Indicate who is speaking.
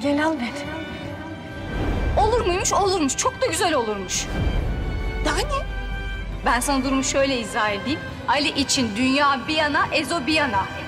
Speaker 1: Gel al beni.
Speaker 2: Olur muymuş? Olurmuş. Çok da güzel olurmuş.
Speaker 1: Daha ne?
Speaker 2: Ben sana durumu şöyle izah edeyim. Ali için dünya bir yana, Ezo bir yana.